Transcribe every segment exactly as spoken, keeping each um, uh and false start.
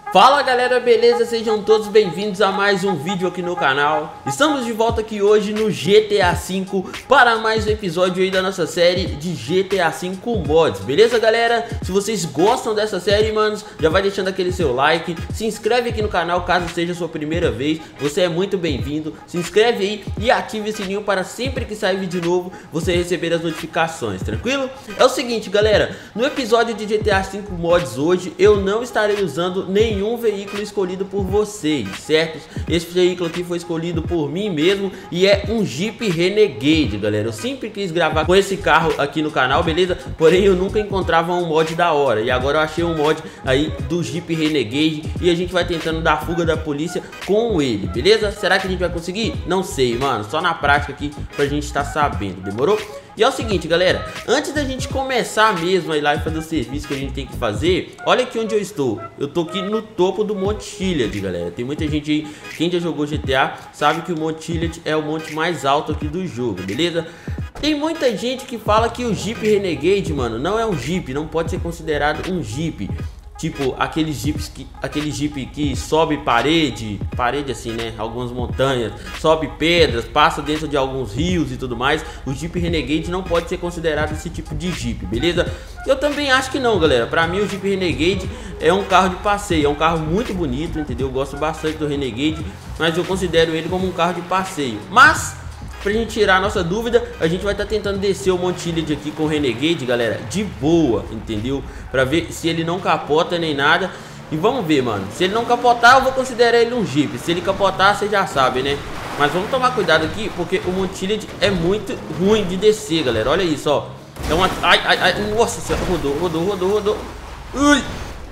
Fala galera, beleza? Sejam todos bem-vindos a mais um vídeo aqui no canal. Estamos de volta aqui hoje no G T A cinco para mais um episódio aí da nossa série de G T A cinco Mods, beleza galera? Se vocês gostam dessa série, manos, já vai deixando aquele seu like, se inscreve aqui no canal caso seja a sua primeira vez, você é muito bem-vindo. Se inscreve aí e ative o sininho para sempre que sair vídeo novo você receber as notificações, tranquilo? É o seguinte galera, no episódio de G T A cinco Mods hoje eu não estarei usando nenhum um veículo escolhido por vocês, certo? Esse veículo aqui foi escolhido por mim mesmo e é um Jeep Renegade, galera. Eu sempre quis gravar com esse carro aqui no canal, beleza? Porém eu nunca encontrava um mod da hora e agora eu achei um mod aí do Jeep Renegade e a gente vai tentando dar fuga da polícia com ele, beleza? Será que a gente vai conseguir? Não sei, mano, só na prática aqui pra gente estar sabendo, demorou? E é o seguinte galera, antes da gente começar mesmo a ir lá e fazer o serviço que a gente tem que fazer, olha aqui onde eu estou. Eu tô aqui no topo do Monte Chiliad, galera. Tem muita gente aí, quem já jogou G T A sabe que o Monte Chiliad é o monte mais alto aqui do jogo, beleza? Tem muita gente que fala que o Jeep Renegade, mano, não é um Jeep, não pode ser considerado um Jeep. Tipo, aqueles jeeps que, aquele jeep que sobe parede, parede assim, né? Algumas montanhas, sobe pedras, passa dentro de alguns rios e tudo mais. O Jeep Renegade não pode ser considerado esse tipo de jeep, beleza? Eu também acho que não, galera. Pra mim o Jeep Renegade é um carro de passeio, é um carro muito bonito, entendeu? Eu gosto bastante do Renegade, mas eu considero ele como um carro de passeio. Mas pra gente tirar a nossa dúvida, a gente vai estar tá tentando descer o Monte Chiliad aqui com o Renegade, galera, de boa, entendeu? Pra ver se ele não capota nem nada. E vamos ver, mano. Se ele não capotar, eu vou considerar ele um Jeep. Se ele capotar, você já sabe, né? Mas vamos tomar cuidado aqui, porque o Monte Chiliad é muito ruim de descer, galera. Olha isso, ó. É uma... Ai, ai, ai. Nossa senhora. Rodou, rodou, rodou, rodou. Ui.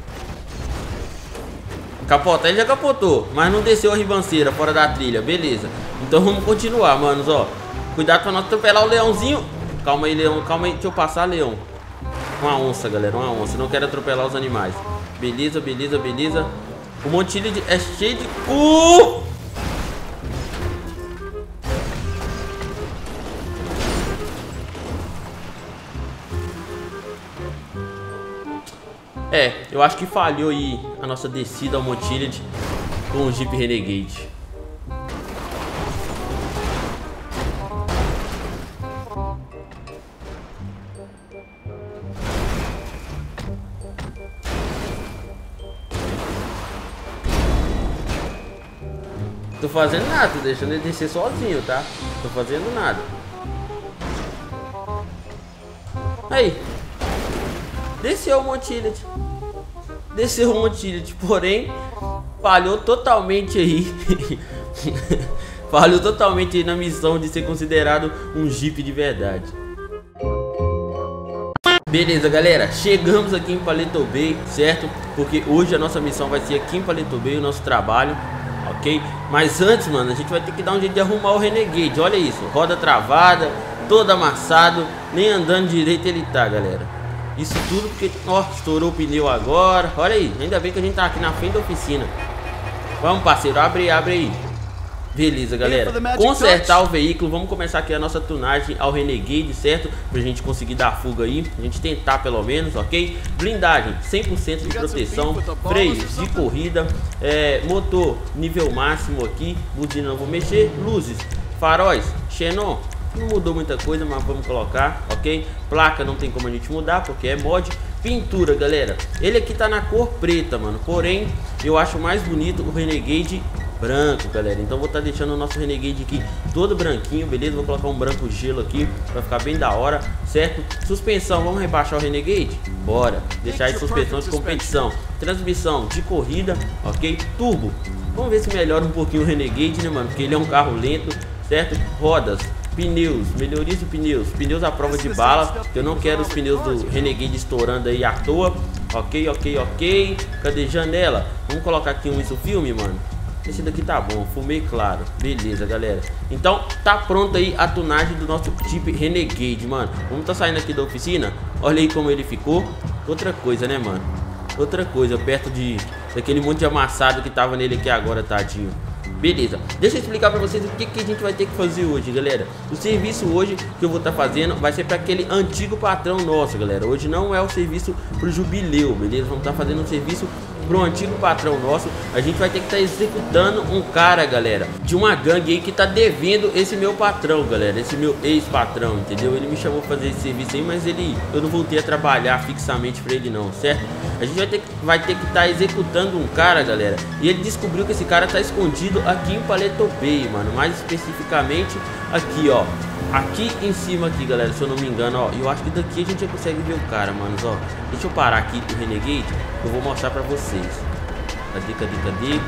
Capotar, ele já capotou, mas não desceu a ribanceira fora da trilha, beleza. Então vamos continuar, manos, ó. Cuidado pra não atropelar o leãozinho. Calma aí, leão, calma aí, deixa eu passar, leão. Uma onça, galera, uma onça, não quero atropelar os animais. Beleza, beleza, beleza. O Monte Chiliad é cheio de... Uh! É, eu acho que falhou aí a nossa descida ao Monte Chiliad com o Jeep Renegade. Tô fazendo nada, tô deixando ele descer sozinho, tá? Tô fazendo nada. Aí. Desceu o Monte Chiliad. Desceu o Monte Chiliad, porém falhou totalmente aí. Falhou totalmente aí na missão de ser considerado um Jeep de verdade. Beleza galera, chegamos aqui em Paleto Bay, certo? Porque hoje a nossa missão vai ser aqui em Paleto Bay, o nosso trabalho, ok? Mas antes, mano, a gente vai ter que dar um jeito de arrumar o Renegade. Olha isso, roda travada, todo amassado, nem andando direito ele tá, galera. Isso tudo porque, ó, estourou o pneu agora. Olha aí, ainda bem que a gente tá aqui na frente da oficina. Vamos, parceiro, abre aí, abre aí. Beleza, galera. Consertar o veículo. Vamos começar aqui a nossa tunagem ao Renegade, certo? Pra gente conseguir dar fuga aí. A gente tentar pelo menos, ok? Blindagem, cem por cento de proteção. Freios de corrida. É, motor, nível máximo aqui. Buzina não vou mexer. Luzes, faróis, xenon. Não mudou muita coisa, mas vamos colocar, ok? Placa não tem como a gente mudar, porque é mod. Pintura, galera, ele aqui tá na cor preta, mano. Porém, eu acho mais bonito o Renegade branco, galera. Então vou estar tá deixando o nosso Renegade aqui todo branquinho, beleza? Vou colocar um branco gelo aqui, pra ficar bem da hora, certo? Suspensão, vamos rebaixar o Renegade? Bora, deixar aí suspensão de competição. Transmissão de corrida, ok? Turbo, vamos ver se melhora um pouquinho o Renegade, né, mano? Porque ele é um carro lento, certo? Rodas, pneus, melhorias de pneus, pneus à prova de bala, que eu não quero os pneus do Renegade estourando aí à toa, ok, ok, ok. Cadê janela? Vamos colocar aqui um isofilme, mano. Esse daqui tá bom, fumei claro, beleza, galera. Então tá pronto aí a tunagem do nosso Jeep Renegade, mano. Vamos tá saindo aqui da oficina, olha aí como ele ficou. Outra coisa, né, mano? Outra coisa, perto de daquele monte de amassado que tava nele aqui agora, tadinho. Beleza, deixa eu explicar pra vocês o que, que a gente vai ter que fazer hoje, galera. O serviço hoje que eu vou estar tá fazendo vai ser para aquele antigo patrão nosso, galera. Hoje não é o serviço pro jubileu, beleza? Vamos estar tá fazendo um serviço pro antigo patrão nosso. A gente vai ter que estar tá executando um cara, galera, de uma gangue aí que tá devendo esse meu patrão, galera, esse meu ex-patrão, entendeu? Ele me chamou pra fazer esse serviço aí, mas ele, eu não voltei a trabalhar fixamente pra ele não, certo? A gente vai ter, vai ter que estar tá executando um cara, galera, e ele descobriu que esse cara tá escondido aqui em Paleto Bay, mano, mais especificamente aqui, ó. Aqui em cima aqui, galera, se eu não me engano, ó. E eu acho que daqui a gente já consegue ver o cara, manos, ó. Deixa eu parar aqui o Renegade, eu vou mostrar pra vocês. Cadê, cadê, cadê?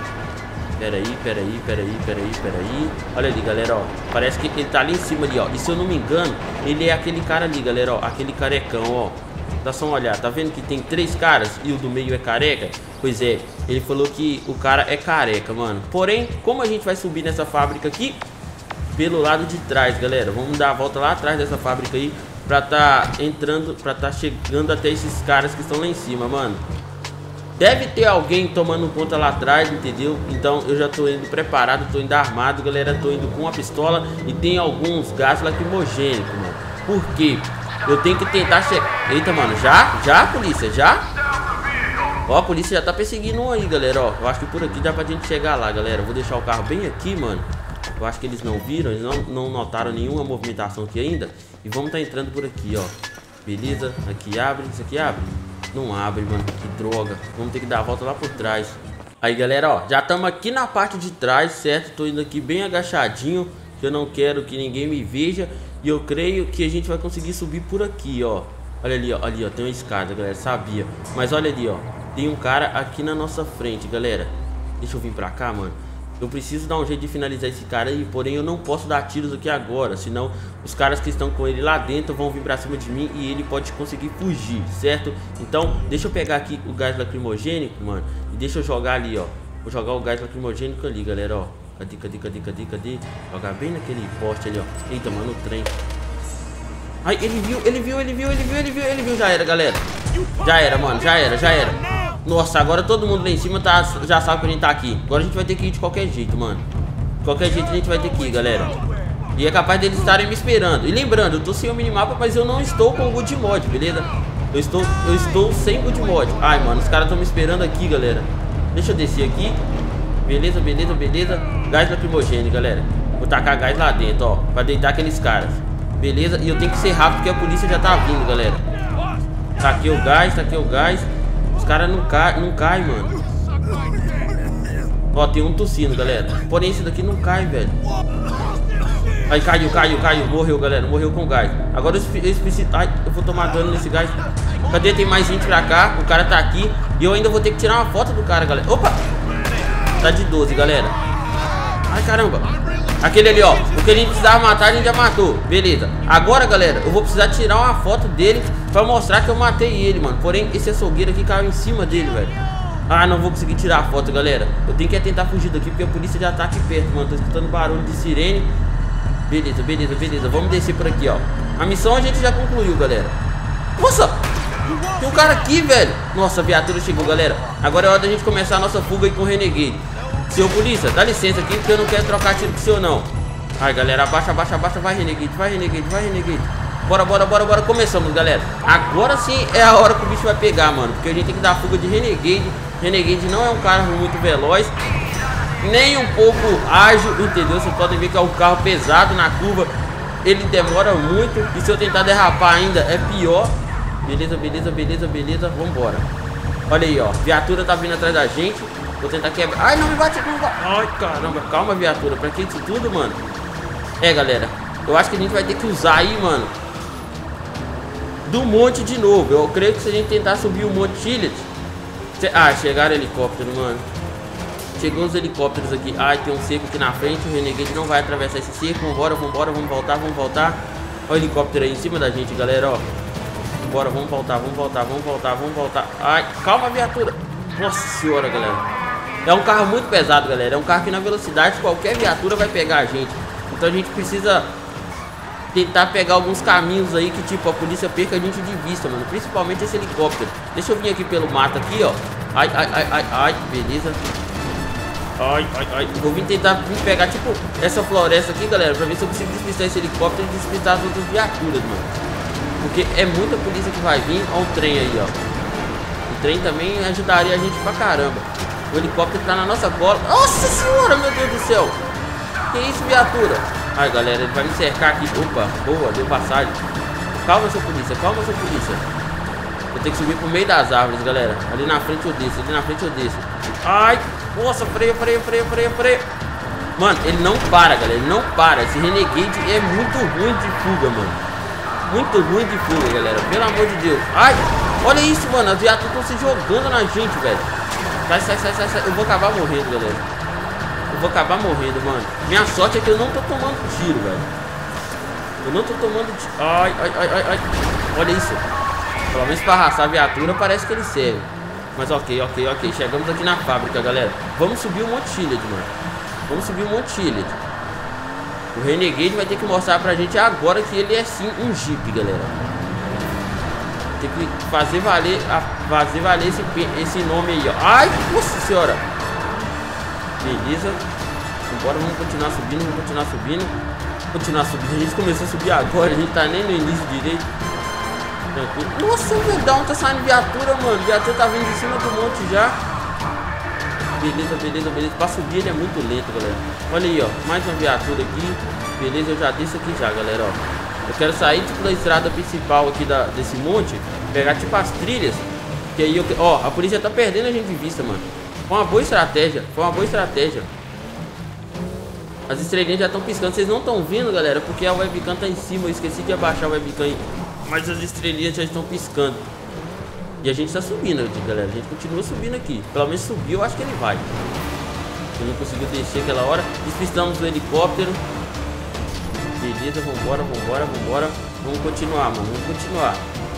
Pera aí, pera aí, pera aí, pera aí, pera aí. Olha ali, galera, ó. Parece que ele tá ali em cima ali, ó. E se eu não me engano, ele é aquele cara ali, galera, ó. Aquele carecão, ó. Dá só uma olhada, tá vendo que tem três caras e o do meio é careca? Pois é, ele falou que o cara é careca, mano. Porém, como a gente vai subir nessa fábrica aqui pelo lado de trás, galera, vamos dar a volta lá atrás dessa fábrica aí pra tá entrando, pra tá chegando até esses caras que estão lá em cima, mano. Deve ter alguém tomando conta lá atrás, entendeu? Então eu já tô indo preparado, tô indo armado, galera, tô indo com uma pistola e tem alguns gases lacrimogênicos, mano. Por quê? Eu tenho que tentar chegar. Eita, mano, já? Já, polícia? Já? Ó, a polícia já tá perseguindo um aí, galera, ó. Eu acho que por aqui dá pra gente chegar lá, galera. Eu vou deixar o carro bem aqui, mano. Eu acho que eles não viram, eles não, não notaram nenhuma movimentação aqui ainda. E vamos tá entrando por aqui, ó. Beleza, aqui abre, isso aqui abre. Não abre, mano, que droga. Vamos ter que dar a volta lá por trás. Aí, galera, ó, já estamos aqui na parte de trás, certo? Tô indo aqui bem agachadinho, que eu não quero que ninguém me veja. E eu creio que a gente vai conseguir subir por aqui, ó. Olha ali, ó, ali, ó, tem uma escada, galera, sabia. Mas olha ali, ó, tem um cara aqui na nossa frente, galera. Deixa eu vir pra cá, mano. Eu preciso dar um jeito de finalizar esse cara aí, porém eu não posso dar tiros aqui agora, senão os caras que estão com ele lá dentro vão vir pra cima de mim e ele pode conseguir fugir, certo? Então, deixa eu pegar aqui o gás lacrimogênico, mano, e deixa eu jogar ali, ó. Vou jogar o gás lacrimogênico ali, galera, ó. Cadê, cadê, cadê, cadê, cadê? Jogar bem naquele poste ali, ó. Eita, mano, o trem. Ai, ele viu, ele viu, ele viu, ele viu, ele viu, ele viu, já era, galera. Já era, mano, já era, já era. Nossa, agora todo mundo lá em cima tá, já sabe que a gente tá aqui. Agora a gente vai ter que ir de qualquer jeito, mano. De qualquer jeito a gente vai ter que ir, galera. E é capaz deles estarem me esperando. E lembrando, eu tô sem o minimapa, mas eu não estou com o good mod, beleza? Eu estou, eu estou sem good mod. Ai, mano, os caras estão me esperando aqui, galera. Deixa eu descer aqui. Beleza, beleza, beleza. Gás lacrimogêneo, galera. Vou tacar gás lá dentro, ó, pra deitar aqueles caras. Beleza, e eu tenho que ser rápido porque a polícia já tá vindo, galera. Tá aqui o gás, tá aqui o gás. Os caras não caem, não cai, mano. Ó, tem um tossindo, galera. Porém, esse daqui não cai, velho. Aí, caiu, caiu, caiu. Morreu, galera. Morreu com gás. Agora eles precisam... Ai, eu vou tomar dano nesse gás. Cadê? Tem mais gente pra cá. O cara tá aqui. E eu ainda vou ter que tirar uma foto do cara, galera. Opa! Tá de doze, galera. Ai, caramba. Aquele ali, ó. O que a gente precisava matar, a gente já matou. Beleza. Agora, galera, eu vou precisar tirar uma foto dele pra mostrar que eu matei ele, mano. Porém, esse açougueiro aqui caiu em cima dele, velho. Ah, não vou conseguir tirar a foto, galera. Eu tenho que tentar fugir daqui porque a polícia já tá aqui perto, mano. Tô escutando barulho de sirene. Beleza, beleza, beleza. Vamos descer por aqui, ó. A missão a gente já concluiu, galera. Nossa! Tem um cara aqui, velho. Nossa, a viatura chegou, galera. Agora é hora da gente começar a nossa fuga aí com o Renegade. Seu polícia, dá licença aqui porque eu não quero trocar tiro com o senhor, não. Ai, galera, abaixa, abaixa, abaixa. Vai, Renegade, vai, Renegade, vai, Renegade. Bora, bora, bora, bora. Começamos, galera. Agora sim é a hora que o bicho vai pegar, mano. Porque a gente tem que dar a fuga de Renegade. Renegade não é um carro muito veloz, nem um pouco ágil, entendeu? Vocês podem ver que é um carro pesado na curva. Ele demora muito. E se eu tentar derrapar ainda, é pior. Beleza, beleza, beleza, beleza. Vambora. Olha aí, ó. Viatura tá vindo atrás da gente. Vou tentar quebrar. Ai, não me bate, não me bate. Ai, caramba. Calma, viatura. Pra que isso tudo, mano? É, galera. Eu acho que a gente vai ter que usar aí, mano, do monte de novo. Eu creio que se a gente tentar subir o monte Chillet... Ah, chegaram helicóptero, mano. Chegou os helicópteros aqui. Ai, tem um cerco aqui na frente. O Renegade não vai atravessar esse cerco. Vambora, vambora, vamos voltar, vamos voltar. Olha o helicóptero aí em cima da gente, galera, ó. Vambora, vamos voltar, vamos voltar, vamos voltar, vamos voltar. Ai, calma, viatura. Nossa senhora, galera. É um carro muito pesado, galera. É um carro que na velocidade qualquer viatura vai pegar a gente. Então a gente precisa tentar pegar alguns caminhos aí que, tipo, a polícia perca a gente de vista, mano. Principalmente esse helicóptero. Deixa eu vir aqui pelo mato aqui, ó. Ai, ai, ai, ai, ai, beleza. Ai, ai, ai. Vou vir tentar vir pegar, tipo, essa floresta aqui, galera, pra ver se eu consigo despistar esse helicóptero e despistar as outras viaturas, mano. Porque é muita polícia que vai vir. Olha o trem aí, ó. O trem também ajudaria a gente pra caramba. O helicóptero tá na nossa cola. Nossa senhora, meu Deus do céu. Que isso, viatura? Ai, galera, ele vai me cercar aqui. Opa, boa, deu passagem. Calma, seu polícia, calma, seu polícia. Eu tenho que subir pro meio das árvores, galera. Ali na frente eu desço, ali na frente eu desço. Ai, nossa, freio, freio, freio, freio, freio. Mano, ele não para, galera, ele não para. Esse Renegade é muito ruim de fuga, mano. Muito ruim de fuga, galera, pelo amor de Deus. Ai, olha isso, mano, as viaturas estão se jogando na gente, velho. Sai, sai, sai, sai, sai. Eu vou acabar morrendo, galera. Eu vou acabar morrendo, mano. Minha sorte é que eu não tô tomando tiro, velho. Eu não tô tomando tiro. Ai, ai, ai, ai, ai. Olha isso. Pelo menos pra arrastar a viatura parece que ele serve. Mas ok, ok, ok. Chegamos aqui na fábrica, galera. Vamos subir o Monte Chiliad, mano. Vamos subir o Monte Chiliad. O Renegade vai ter que mostrar pra gente agora que ele é sim um Jeep, galera. Tem que fazer valer, fazer valer esse, esse nome aí, ó. Ai, nossa senhora. Beleza. Agora vamos continuar subindo, vamos continuar subindo. Continuar subindo. A gente começou a subir agora, a gente tá nem no início direito. Tranquilo. Nossa, velho, da onde tá saindo viatura, mano? Viatura tá vindo de cima do monte já. Beleza, beleza, beleza. Pra subir ele é muito lento, galera. Olha aí, ó. Mais uma viatura aqui. Beleza, eu já desço aqui já, galera, ó. Eu quero sair tipo da estrada principal aqui da, desse monte. Pegar tipo as trilhas. Que aí eu... Ó, a polícia tá perdendo a gente de vista, mano. Foi uma boa estratégia. Foi uma boa estratégia. As estrelinhas já estão piscando. Vocês não estão vendo, galera, porque a webcam tá em cima. Eu esqueci de abaixar a webcam aí. Mas as estrelinhas já estão piscando. E a gente tá subindo aqui, galera. A gente continua subindo aqui. Pelo menos subiu, eu acho que ele vai. Ele não conseguiu descer aquela hora. Despistamos o helicóptero. Beleza, vambora, vambora, vambora. Vamos continuar, mano. Vamos continuar.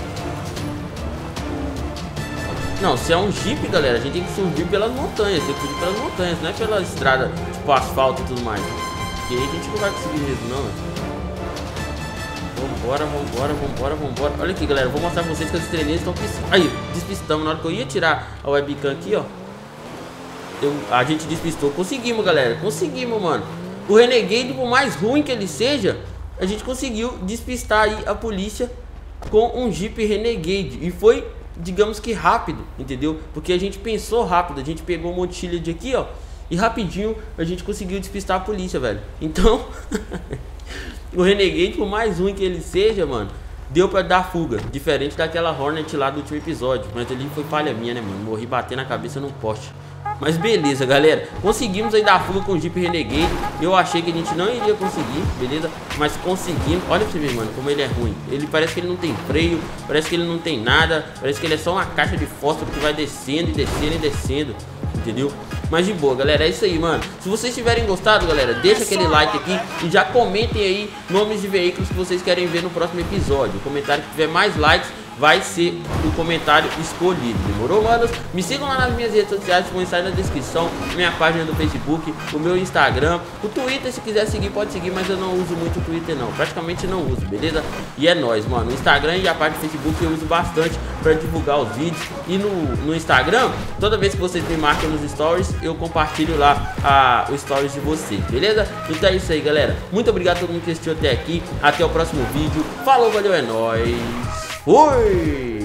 Não, se é um Jeep, galera, a gente tem que subir pelas montanhas. Tem que subir pelas montanhas, não é pela estrada, tipo asfalto e tudo mais. E aí a gente não vai conseguir mesmo, não, mano. Vambora, vambora, vambora, vambora. Olha aqui, galera, eu vou mostrar pra vocês que as estrelinhas estão piscando. Aí, despistamos. Na hora que eu ia tirar a webcam aqui, ó, eu, a gente despistou. Conseguimos, galera, conseguimos, mano. O Renegade, por mais ruim que ele seja, a gente conseguiu despistar aí a polícia com um Jeep Renegade. E foi, digamos que rápido, entendeu? Porque a gente pensou rápido. A gente pegou o Monte Chiliad aqui, ó, e rapidinho a gente conseguiu despistar a polícia, velho. Então... O Renegade, por mais ruim que ele seja, mano, deu pra dar fuga. Diferente daquela Hornet lá do último episódio. Mas ali foi falha minha, né, mano? Morri batendo a cabeça num poste. Mas beleza, galera. Conseguimos aí dar fuga com o Jeep Renegade. Eu achei que a gente não iria conseguir, beleza? Mas conseguimos. Olha pra você ver, mano, como ele é ruim. Ele parece que ele não tem freio. Parece que ele não tem nada. Parece que ele é só uma caixa de fósforo que vai descendo e descendo e descendo. Entendeu? Mas de boa, galera, é isso aí, mano. Se vocês tiverem gostado, galera, deixa aquele like aqui e já comentem aí nomes de veículos que vocês querem ver no próximo episódio. O comentário que tiver mais likes vai ser o comentário escolhido. Demorou, manos? Me sigam lá nas minhas redes sociais, vão estar na descrição. Minha página do Facebook, o meu Instagram, o Twitter, se quiser seguir, pode seguir, mas eu não uso muito o Twitter não, praticamente não uso, beleza? E é nóis, mano. O Instagram e a parte do Facebook eu uso bastante para divulgar os vídeos. E no, no Instagram, toda vez que vocês me marcam nos stories, eu compartilho lá a, o stories de vocês, beleza? Então é isso aí, galera. Muito obrigado a todo mundo que assistiu até aqui. Até o próximo vídeo. Falou, valeu, é nóis. Fui!